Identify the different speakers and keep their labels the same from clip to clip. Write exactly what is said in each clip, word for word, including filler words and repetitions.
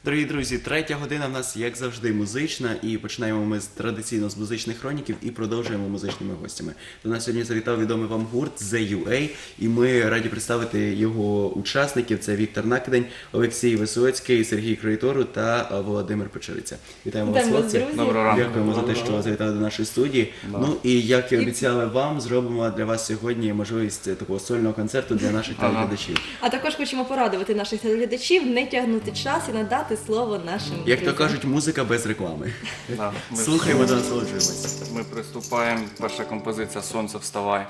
Speaker 1: Дорогі друзі, третя година в нас, як завжди, музична, і починаємо ми з традиційно з музичних хроніків і продовжуємо музичними гостями. До нас сьогодні завітав відомий вам гурт зет ю ей, і ми раді представити його учасників. Це Віктор Накидень, Олексій Висоцький, Сергій Кроїтору та Володимир Печериця. Вітаємо вас, хлопці.
Speaker 2: Доброго ранку.
Speaker 1: Дякуємо за те, що завітали до нашої студії.
Speaker 2: Да.
Speaker 1: Ну і як і обіцяли вам, зробимо для вас сьогодні можливість такого сольного концерту для наших
Speaker 2: Ага.
Speaker 1: телеглядачів.
Speaker 3: А також хочемо порадувати наших телеглядачів не тягнути час і надати слово нашим
Speaker 1: Як то
Speaker 3: друзям.
Speaker 1: кажуть, музика без реклами.
Speaker 2: Да, ми,
Speaker 1: Слухаємо та насолоджуємось.
Speaker 2: ми приступаємо. Перша композиція «Сонце, вставай».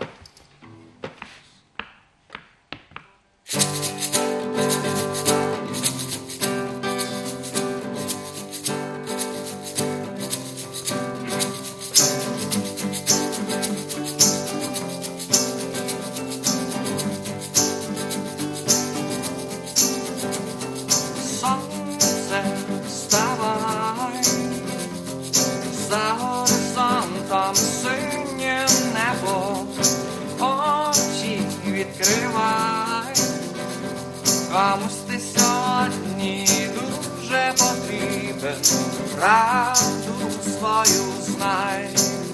Speaker 4: Сонце, вставай, за горизонтом синє небо, очі відкривай, комусь ти сьогодні дуже потрібен, правду свою знай,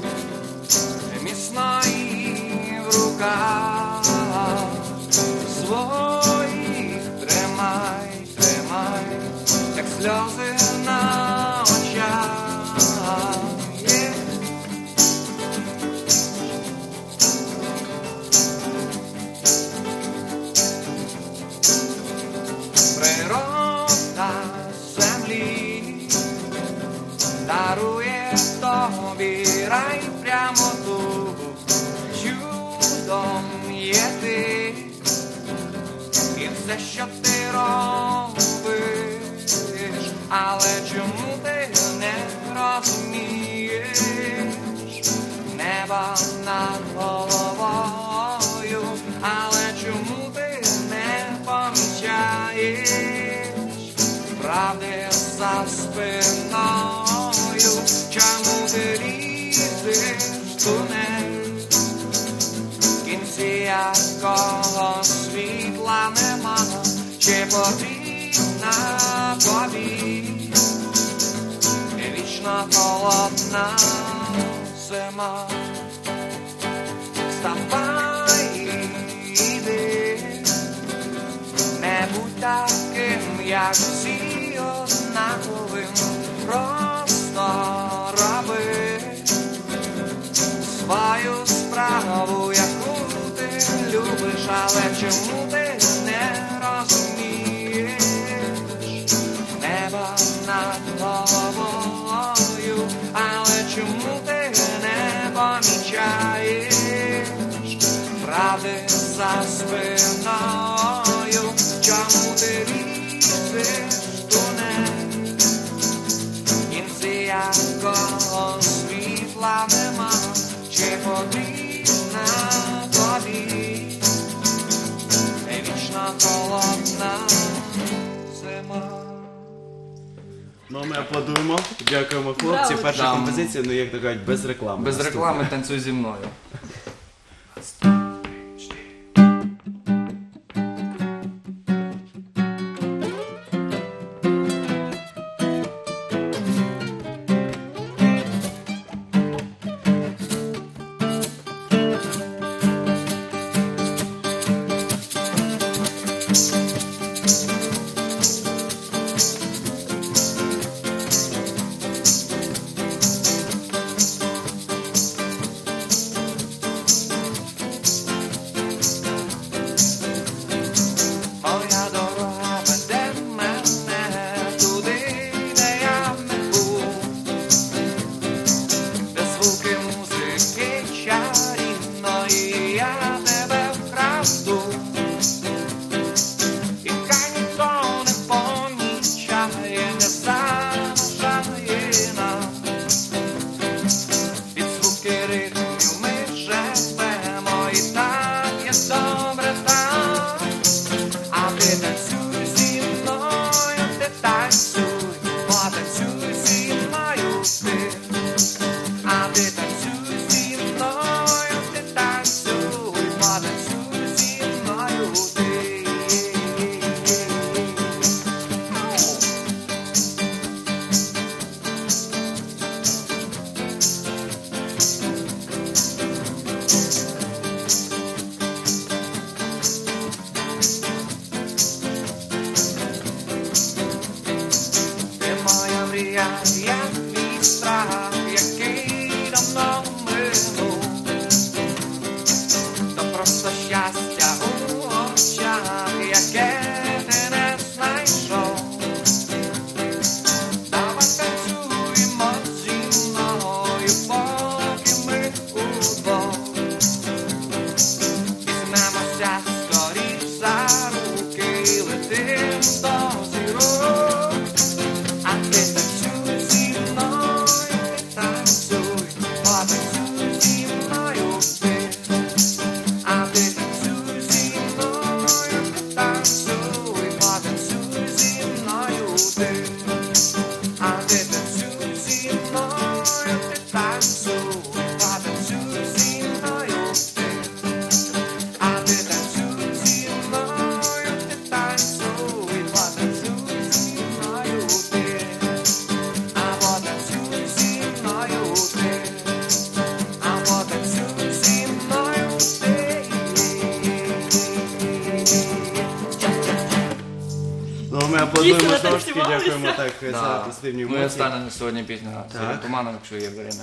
Speaker 4: міцно її в руках своїх тримай, тримай, як сльози на очах. Є. Природа землі дарує тобі рай прямо тут, чудом є ти, і все, що ти робиш, але чому ти не розумієш? Неба над головою, але чому ти не помічаєш? Правди за спиною, чому ти лізеш в тунель? В кінці якого світла нема, чи потрібна тобі вічно холодна зима. Вставай, іди, не будь таким, як всі, однаковим, просто роби свою справу, яку ти любиш, але чому ти не розумієш? Неба над головою, але чому ти не помічаєш? Правди за спиною, чому ти лізеш в тунель? В кінці якого світла нема, чи потрібна тобі вічно холодна зима.
Speaker 1: Ну, ми аплодуємо. Дякуємо, хлопці.
Speaker 3: Браво.
Speaker 1: Перша
Speaker 2: Да.
Speaker 1: композиція, ну як то кажуть, без реклами.
Speaker 2: Без
Speaker 1: Наступна.
Speaker 2: реклами «Танцюй зі мною».
Speaker 4: Моя дорога веде мене туди, де я не був, де звуки музики чарівної, я тебе вкраду, і хай ніхто не помічає, не заважає нам. Під звуки ритмів ми живемо, і так є добре там. А ти танцюй зі мною, ти танцюй, потанцюй зі мною ти. А ти танцюй зі мною, ти танцюй, потанцюй зі мною ти.
Speaker 1: Аплодуємо
Speaker 3: Дійсно
Speaker 1: знову ж таки,
Speaker 3: натанцювалися.
Speaker 1: дякуємо так за
Speaker 2: Да.
Speaker 1: позитивні
Speaker 2: Ну і
Speaker 1: емоції.
Speaker 2: остання на сьогодні пісня з
Speaker 1: Так.
Speaker 2: Туманом, якщо є время.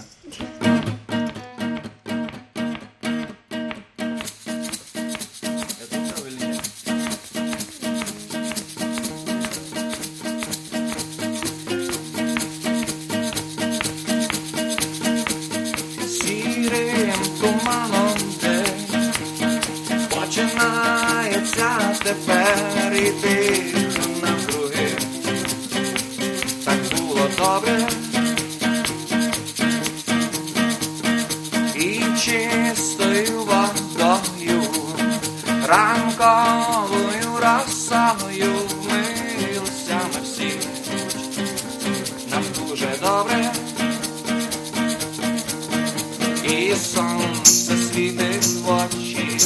Speaker 2: Я тут правильно?
Speaker 4: Сірим туманом день починається тепер іти навкруги. Так було добре і чистою водою, ранковою росою вмилися ми всі. Нам дуже добре. І сонце світить в очі,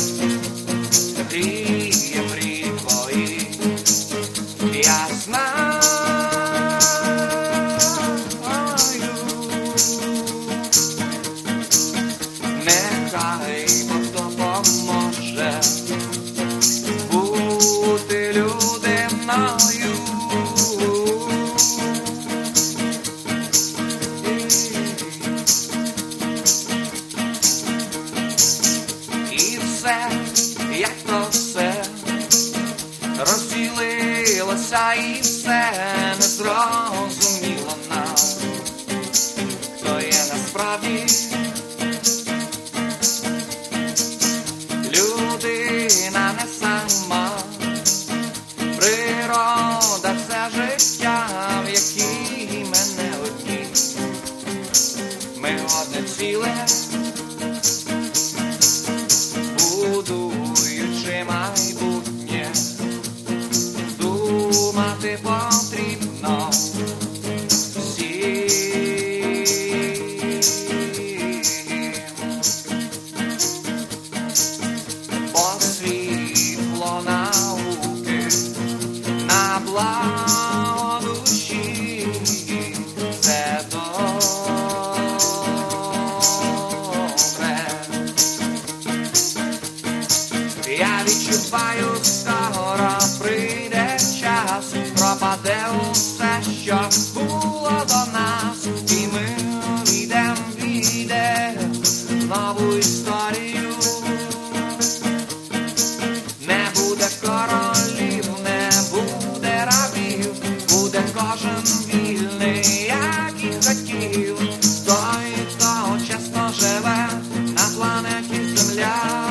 Speaker 4: гріє мрії твої. Я знаю, нехай Бог допоможе бути людиною. І все, як то все, розділилося і все не зрозуміло нам, хто є насправді людина не сама, природа це життя, в якій ми не одні, ми одне ціле. Будуючи майбутнє, думати потрібно всім. Бо світло науки на благо душі – це добре. Я відчуваю, скоро прийде час, пропаде усе, що було до нас, і ми війдем, війде нову історію. Не буде королів, не буде рабів, буде кожен вільний, як і хотів. Той, хто чесно живе на планеті Земля.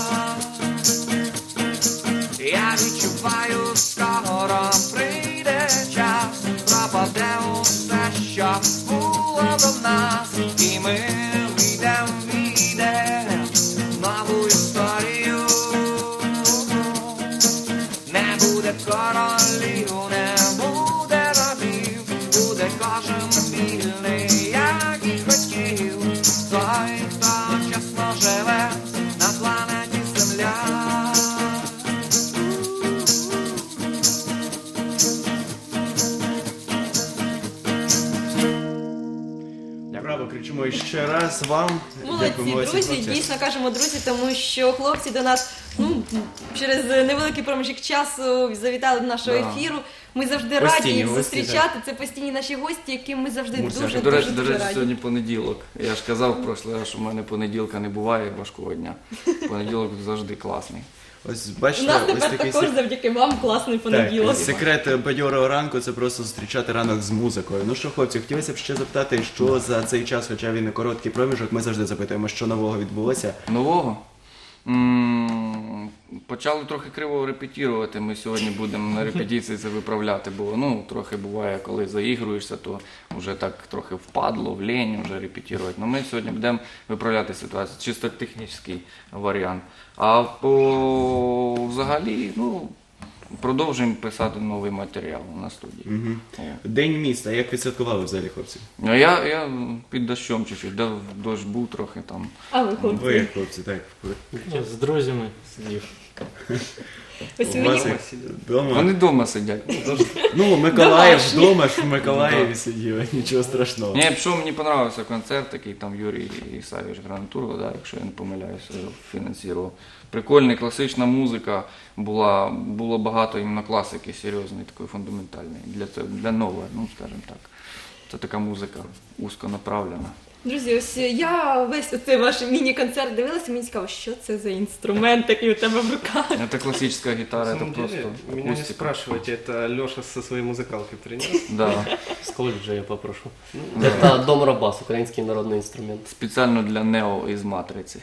Speaker 4: Я відчуваю, скоро прийде час, пропаде усе, що було до нас, і ми війдем, війде нову історію. Не буде королів, не буде рабів, буде кожен вільний, як і хотів. Той, хто чесно живе на планеті Земля.
Speaker 1: Браво, кричимо іще раз вам.
Speaker 3: Молодці,
Speaker 1: Дякуємо, Олесі,
Speaker 3: друзі,
Speaker 1: хлопці.
Speaker 3: дійсно кажемо друзі, тому що хлопці до нас ну, через невеликий проміжок часу завітали до нашого
Speaker 2: Да.
Speaker 3: ефіру. Ми завжди
Speaker 1: Постійні
Speaker 3: раді їх
Speaker 1: гості,
Speaker 3: зустрічати. Це постійні наші гості, яким ми завжди
Speaker 1: Мусять.
Speaker 3: дуже,
Speaker 2: До речі,
Speaker 3: дуже,
Speaker 2: до
Speaker 3: дуже
Speaker 2: речі,
Speaker 3: раді.
Speaker 2: сьогодні понеділок. Я ж казав в прошлий раз, що в мене понеділка не буває важкого дня. Понеділок завжди класний.
Speaker 1: Ось
Speaker 3: У
Speaker 1: бачите,
Speaker 3: нас
Speaker 1: ось
Speaker 3: тепер
Speaker 1: такий
Speaker 3: також
Speaker 1: сек-
Speaker 3: завдяки вам класний понеділок.
Speaker 1: Так, секрет бадьорого ранку це просто зустрічати ранок з музикою. Ну що, хлопці, хотілося б ще запитати, що за цей час, хоча він і короткий проміжок, ми завжди запитуємо, що нового відбулося.
Speaker 2: Нового? М, Почали трохи криво репетірувати. Ми сьогодні будемо на репетиції це виправляти, бо ну, трохи буває, коли заігруєшся, то вже так трохи впадло, в лінь вже репетірувати. Ну, ми сьогодні будемо виправляти ситуацію, чисто технічний варіант. А по взагалі, ну, продовжуємо писати новий матеріал на студії.
Speaker 1: Мгм.
Speaker 2: О.
Speaker 1: День міста. Як відсвяткували взагалі, хлопці?
Speaker 2: Ну, я, я під дощом чуть-чуть, да, дощ був трохи там.
Speaker 3: А ви, хлопці,
Speaker 1: Ви, хлопці, так.
Speaker 5: Я з друзями сидів.
Speaker 3: ось
Speaker 1: У
Speaker 3: мені
Speaker 1: вас вдома.
Speaker 2: Вони вдома сидять.
Speaker 1: Ну, Миколаїв
Speaker 3: Домашні.
Speaker 1: вдома ж в Миколаєві сидів, нічого страшного.
Speaker 2: Ні, що мені понравився концерт, такий там Юрій Ісайович Гранатурго, да, якщо я не помиляюся, фінансував. Прикольний, класична музика була, було багато. багато іменно класики серйозної, такої фундаментальної, для, цього- для нового, ну скажімо так. Це така музика узконаправлена.
Speaker 3: Друзі, ось я весь оцей ваш міні-концерт дивилася, мені цікаво, що це за інструмент такий у тебе в руках.
Speaker 2: Це класична гітара,
Speaker 6: На
Speaker 2: це
Speaker 6: самом
Speaker 2: просто
Speaker 6: деле, меня не
Speaker 2: акустика.
Speaker 6: спрашивайте, это Леша со своей музыкалкой принес.
Speaker 2: Да.
Speaker 5: С колледжа я попрошу.
Speaker 6: Ну,
Speaker 5: Это Дом Рабас, украинский народный инструмент.
Speaker 2: Спеціально для Нео із Матриці.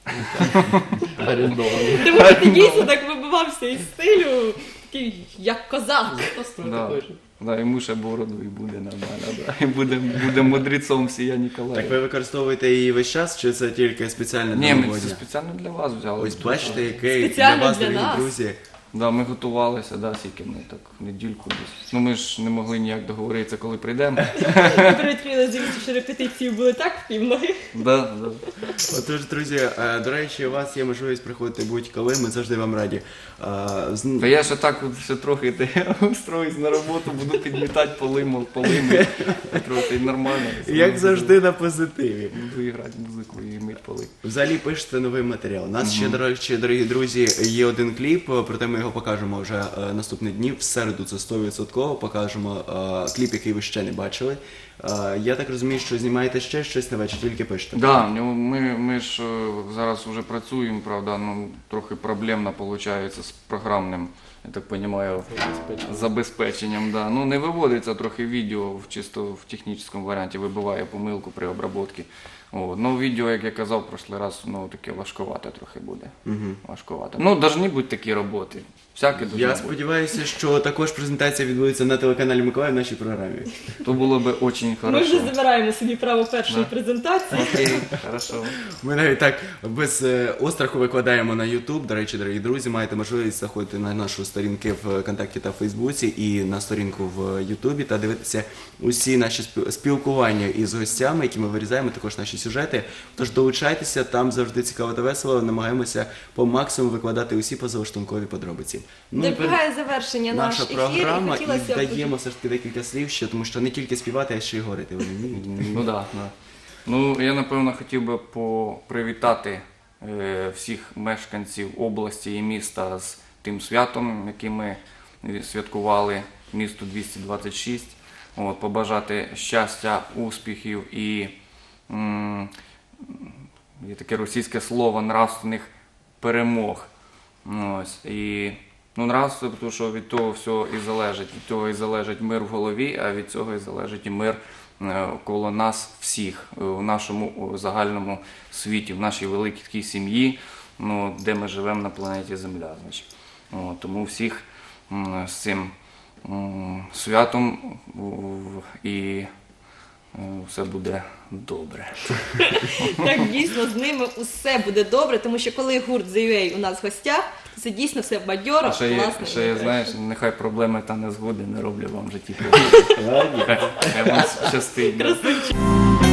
Speaker 5: Арендованный.
Speaker 3: Тому ти дійсно так вибивався із стилю, такий як козак.
Speaker 5: Построй
Speaker 2: Да.
Speaker 5: такой же.
Speaker 2: Да, йому ще бороду і буде нормально, да. І буде, буде мудрецом всія Ніколая.
Speaker 1: Так ви використовуєте її весь час, чи це тільки спеціально для
Speaker 2: Ні, ми
Speaker 1: нового
Speaker 2: це
Speaker 1: дня?
Speaker 2: спеціально для вас взяли.
Speaker 1: Ось бачите, який
Speaker 3: Спеціально
Speaker 1: для вас,
Speaker 3: для
Speaker 1: дорогі
Speaker 3: нас.
Speaker 1: друзі.
Speaker 2: Да, ми готувалися, да, скільки ми так, недільку десь. Ну ми ж не могли ніяк договоритися, коли прийдемо.
Speaker 3: Перед дивіться, що репетиції були так в півноги.
Speaker 2: Да, да.
Speaker 1: Отож, друзі, е, до речі, у вас є можливість приходити будь-коли, ми завжди вам раді. Е, з-
Speaker 2: Та я ще так от ще трохи те, устроюсь на роботу, буду підмітати поли, мол, полими. Трохи нормально.
Speaker 1: Як завжди на позитиві.
Speaker 2: Буду грати музику і мить поли.
Speaker 1: Взагалі пишете новий матеріал. У нас ще, до речі, дорогі друзі, є один кліп, проте ми його покажемо вже е, наступні дні. В середу це сто відсотків покажемо е, кліп, який ви ще не бачили. Е, я так розумію, що знімаєте ще щось нове, чи тільки пишете?
Speaker 2: Да, ну, ми, ми ж е, зараз вже працюємо, правда, ну трохи проблемно виходить з програмним, я так розумію, забезпеченням. Да. Ну не виводиться трохи відео в чисто в технічному варіанті, вибиває помилку при обробці. От. Ну відео, як я казав в прошлий раз, ну таке важкувате трохи буде.
Speaker 1: Угу.
Speaker 2: Важкувате. Ну, повинні бути такі роботи. Всяке дуже
Speaker 1: Я
Speaker 2: бути.
Speaker 1: сподіваюся, що також презентація відбудеться на телеканалі Миколаїв в нашій програмі.
Speaker 2: То було би дуже
Speaker 3: Ми
Speaker 2: хорошо.
Speaker 3: вже забираємо собі право першої
Speaker 2: Да.
Speaker 3: презентації.
Speaker 2: Окей, хорошо.
Speaker 1: Ми навіть так без е, остраху викладаємо на YouTube. До речі, дорогі друзі, маєте можливість заходити на нашу сторінку в Контакті та Фейсбуці і на сторінку в Ютубі та дивитися усі наші спіл- спілкування із гостями, які ми вирізаємо, також наші сюжети. Тож долучайтеся, там завжди цікаво та весело. Намагаємося по максимуму викладати усі позаштанкові подробиці. Ну, і перед-
Speaker 3: Добігає завершення наш
Speaker 1: наша
Speaker 3: ефір,
Speaker 1: програма,
Speaker 3: і хотілося
Speaker 1: і
Speaker 3: б
Speaker 1: даємо все ж таки декілька слів ще, тому що не тільки співати, а ще й говорити. Ви вмієте?
Speaker 2: Ну да, да. Ну я напевно хотів би по- привітати е, всіх мешканців області і міста з тим святом, яке ми е, святкували місту двісті двадцять шість. От, побажати щастя, успіхів і м, є таке російське слово нравственних перемог. Ну, ось. І ну, нравство, тому що від того всього і залежить. Від того і залежить мир в голові, а від цього і залежить і мир е, коло нас всіх е, в нашому о, загальному світі, в нашій великій такій сім'ї, ну, де ми живемо на планеті Земля. Значить. О, тому всіх м, з цим м, святом в- і е, все буде добре.
Speaker 3: Так, дійсно, з ними усе буде добре, тому що коли гурт The ю ей у нас в гостях, то це дійсно все бадьоро,
Speaker 2: А ще є,
Speaker 3: класно.
Speaker 2: ще є, знаєш, нехай проблеми та незгоди не роблять вам в житті. Хай хай вам щастить. да.
Speaker 3: Красавчик.